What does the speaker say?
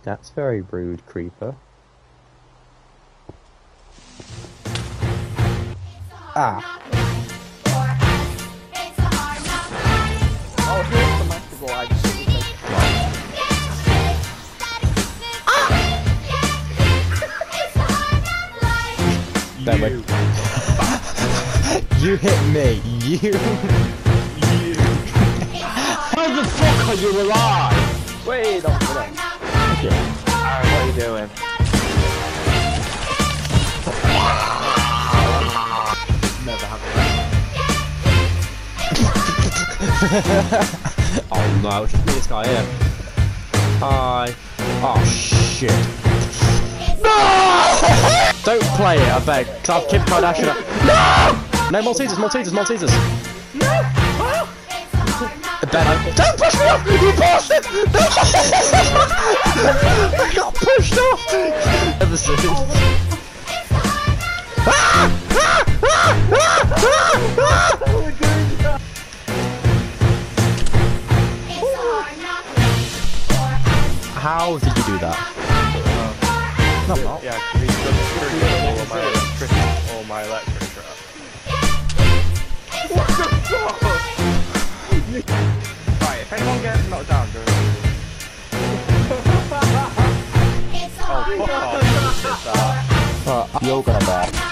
That's very rude, creeper. Ah. Oh, here's the master ball. I just think You hit me. You. How the fuck are you alive? wait, don't put it. Alright, what are you doing? Never happened. Oh no, it's just me, this guy here. Hi. Oh shit. No! Don't play it, I beg. Cause I've Kim Kardashian. No! No, Maltesers, Maltesers, Maltesers. No! Ben, don't push me off! You bastard! No! I got pushed off! Ever since. How did you do that? No, I'm not. Yeah, because he's done all my electric trap. What the fuck? Right, if anyone gets knocked down, go. Oh, fuck off. You're gonna die.